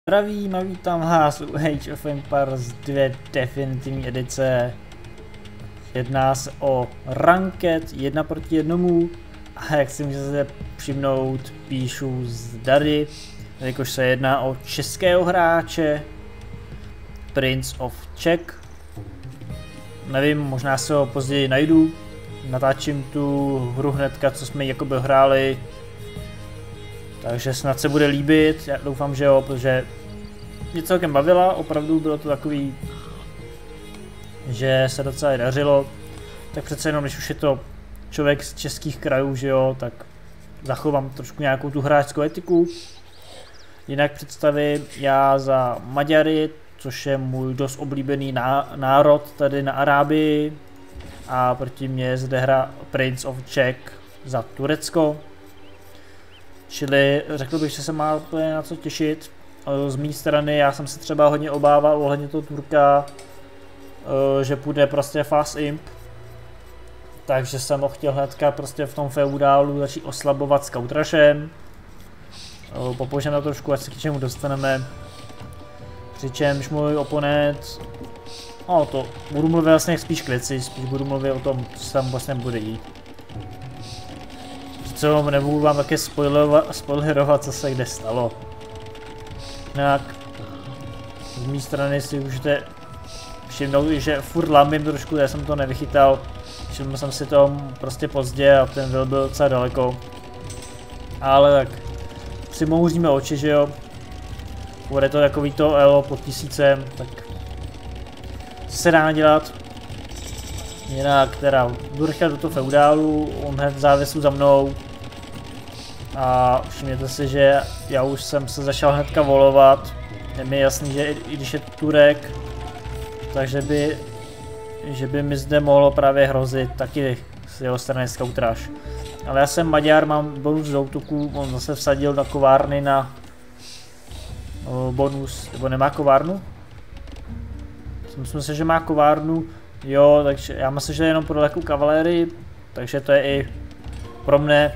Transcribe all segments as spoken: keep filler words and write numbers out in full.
Zdravím a vítám vás u Age of Empires dva definitivní edice. Jedná se o ranked jedna proti jednomu a jak si můžete všimnout, píšu z Dary, jakož se jedná o českého hráče Prince of Czech. Nevím, možná se ho později najdu, natáčím tu hru hnedka, co jsme jakoby hráli. Takže snad se bude líbit, já doufám, že jo, protože mě celkem bavila, opravdu bylo to takový, že se docela dařilo. Tak přece jenom, když už je to člověk z českých krajů, že jo, tak zachovám trošku nějakou tu hráčskou etiku. Jinak představím já za Maďary, což je můj dost oblíbený národ tady na Arábii. A proti mně zde hra Prince of Czech za Turecko. Čili řekl bych, že se má úplně na co těšit. Z mé strany já jsem se třeba hodně obával ohledně toho Turka, že půjde prostě fast imp. Takže jsem ho chtěl hnedka prostě v tom feudálu začít oslabovat s Kautrashem. Popoužeme to trošku, ať se k čemu dostaneme. Přičemž můj oponent, no to budu mluvit vlastně spíš k věci, spíš budu mluvit o tom, co tam vlastně bude jít. Co nebudu vám také spoilerovat, co se kde stalo. Jinak z mé strany si můžete všimnout, že furt lamím trošku, já jsem to nevychytal. Všiml jsem si to prostě pozdě a ten vil byl docela daleko. Ale tak přimouříme oči, že jo. Bude to takový to elo pod tisícem, tak co se dá dělat. Jinak teda jdu rychle do toho feudálu, on hned v závěsu za mnou. A všimněte si, že já už jsem se začal hnedka volovat. Je mi jasný, že i když je Turek, takže by, že by mi zde mohlo právě hrozit taky z jeho strany Kautraš. Ale já jsem Maďar, mám bonus z útoku, on zase vsadil na kovárny na o, bonus, nebo nemá kovárnu? Myslím si, že má kovárnu, jo, takže já myslím, že je jenom pro lehkou kavalérii, takže to je i pro mne,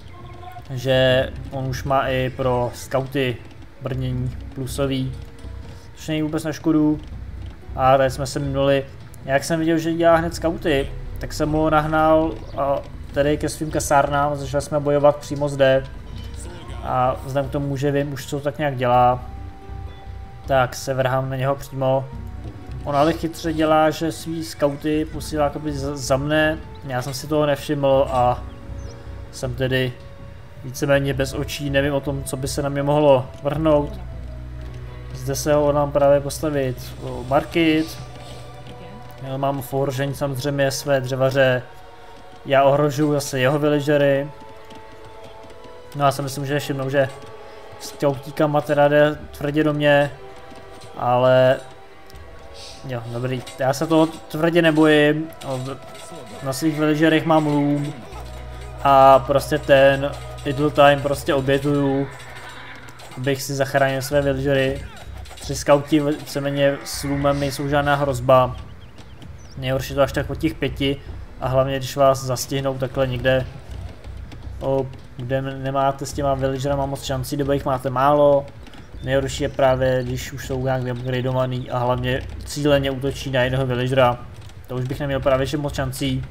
že on už má i pro skauty brnění plusový, což není vůbec na škodu. A tady jsme se minuli, jak jsem viděl, že dělá hned skauty, tak jsem ho nahnal a tady ke svým kasárnám, začali jsme bojovat přímo zde. A vzhledem k tomu, že vím už co tak nějak dělá, tak se vrhám na něho přímo. On ale chytře dělá, že svý skauty posílá jakoby za mne, já jsem si toho nevšiml a jsem tedy víceméně bez očí, nevím o tom, co by se na mě mohlo vrhnout. Zde se ho nám právě postavit market. Já mám v ohrožení samozřejmě své dřevaře. Já ohrožuju zase jeho villagery. No já si myslím, že všimnou, že s těutíkama teda jde tvrdě do mě. Ale jo, dobrý, já se toho tvrdě nebojím. Na svých villagerech mám loom. A prostě ten idle time prostě obětuju, abych si zachránil své villagery. Tři skauti víceméně s loomem nejsou žádná hrozba. Nejhorší to až tak od těch pěti a hlavně když vás zastihnou takhle někde, o, kde nemáte s těma villagerama moc šancí, nebo jich máte málo. Nejhorší je právě, když už jsou nějak upgradeovaný a hlavně cíleně útočí na jednoho villagera. To už bych neměl právě že moc šancí.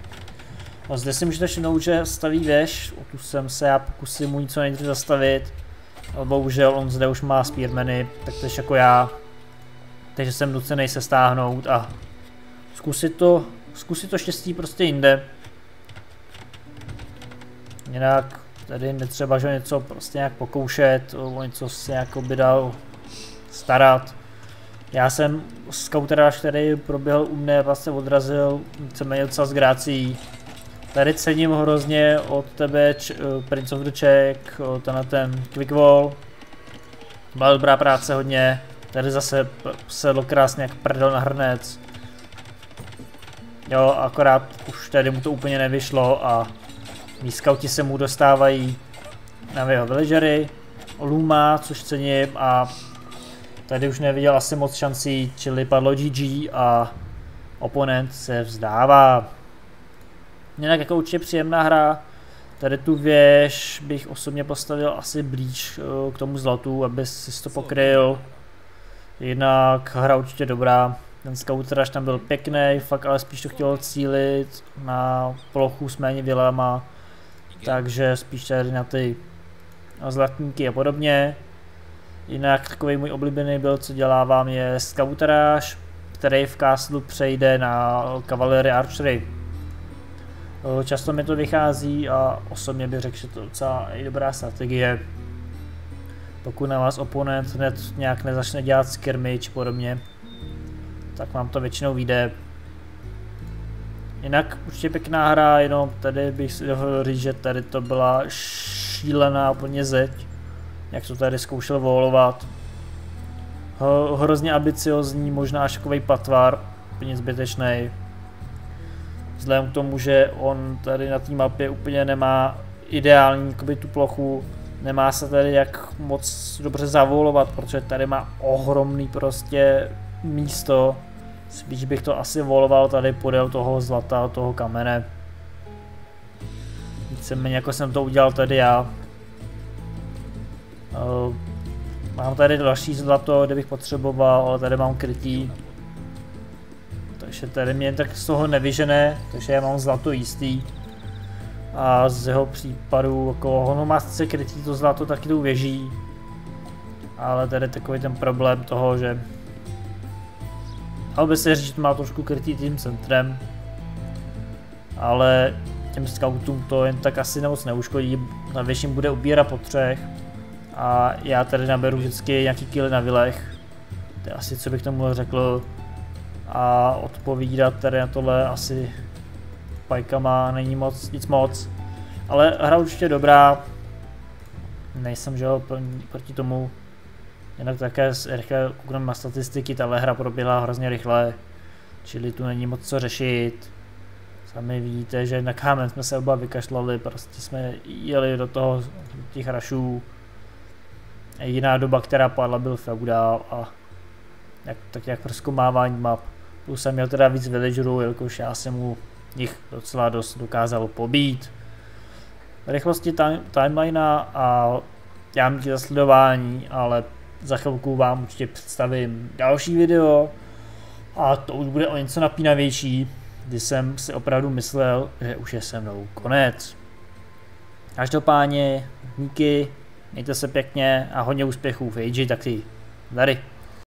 A zde si můžete všimnout, že staví věž, o tu jsem se já pokusím mu něco nejdřív zastavit. Ale bohužel on zde už má spearmany, taktéž jako já. Takže jsem nucený se stáhnout a zkusit to, zkusit to štěstí prostě jinde. Jinak tady netřeba, že něco prostě nějak pokoušet, o něco se jako by dal starat. Já jsem skauterař, který proběhl u mne, vlastně odrazil víceméně docela s grácií. Tady cením hrozně od tebe, č, uh, Prince of the Czech, tenhle ten quick wall. Byla dobrá práce hodně, tady zase sedlo krásně jak prdel na hrnec. Jo, akorát už tady mu to úplně nevyšlo a mí skauti se mu dostávají na jeho villagery, Luma, což cením a tady už neviděl asi moc šancí, čili padlo G G a oponent se vzdává. Jinak jako určitě příjemná hra, Tady tu věž bych osobně postavil asi blíž k tomu zlatu, aby si to pokryl. Jinak hra určitě dobrá. Ten Scouteraž tam byl pěkný, fakt ale spíš to chtělo cílit na plochu s méně vilama. Takže spíš tady na ty zlatníky a podobně. Jinak takový můj oblíbený build, co dělávám, je Scouteraž, který v Castlu přejde na Cavalry Archery. Často mi to vychází a osobně bych řekl, že to je docela i dobrá strategie. Pokud na vás oponent hned nějak nezačne dělat skirmish podobně, tak vám to většinou vyjde. Jinak určitě pěkná hra, jenom tady bych si dovolil říct, že tady to byla šílená úplně zeď, jak to tady zkoušel volovat. Ho, hrozně ambiciozní, možná až takovej patvar, úplně zbytečný. Vzhledem k tomu, že on tady na té mapě úplně nemá ideální jakoby, tu plochu, nemá se tady jak moc dobře zavolovat, protože tady má ohromný prostě místo. Spíš bych to asi voloval tady podél toho zlata, toho kamene. Víceméně jako jsem to udělal tady já. Uh, mám tady další zlato, kde bych potřeboval, ale tady mám krytí. Takže tady mě jen tak z toho nevyžené, takže já mám zlato jistý. A z jeho případu, jako ono má sice krytí to zlato taky tou věží. Ale tady je takový ten problém toho, že ale by se říct, že to má trošku krytý tím centrem. Ale těm scoutům to jen tak asi moc neuškodí, na většině bude ubírat po třech. A já tady naberu vždycky nějaký killy na vilech. To je asi co bych tomu řekl. A odpovídat tady na tohle asi pajkama není moc, nic moc. Ale hra určitě dobrá. Nejsem, že jo, proti tomu. Jinak také rychle koukneme na statistiky, tahle hra proběhla hrozně rychle. Čili tu není moc co řešit. Sami vidíte, že na kámen jsme se oba vykašlali, prostě jsme jeli do toho těch rašů. Jediná doba, která padla, byl feudál a jak, tak jak prozkoumávání map. Plus jsem měl teda víc villagerů, jelikož já jsem mu jich docela dost dokázal pobít. Rychlosti time, timelinea a já mám za sledování, ale za chvilku vám určitě představím další video a to už bude o něco napínavější, kdy jsem si opravdu myslel, že už je se mnou konec. Každopádně díky, mějte se pěkně a hodně úspěchů v Age, taky. Tady.